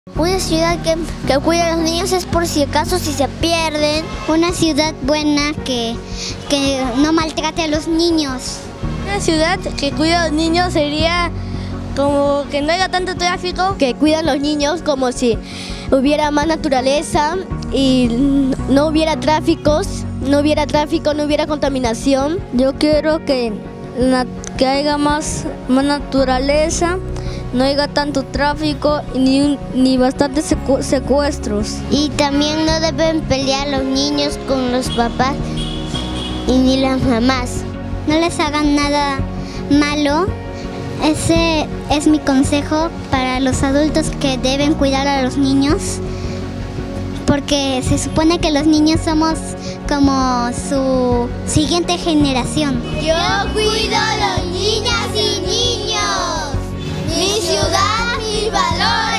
Una ciudad que cuida a los niños es por si acaso si se pierden. Una ciudad buena que no maltrate a los niños. Una ciudad que cuida a los niños sería como que no haya tanto tráfico. Que cuida a los niños como si hubiera más naturaleza y no hubiera tráfico, no hubiera contaminación. Yo quiero que haya más naturaleza, no haya tanto tráfico ni bastantes secuestros. Y también no deben pelear los niños con los papás y ni las mamás. No les hagan nada malo. Ese es mi consejo para los adultos que deben cuidar a los niños, porque se supone que los niños somos como su siguiente generación. Yo cuido a las niñas y niños, mi ciudad, mis valores.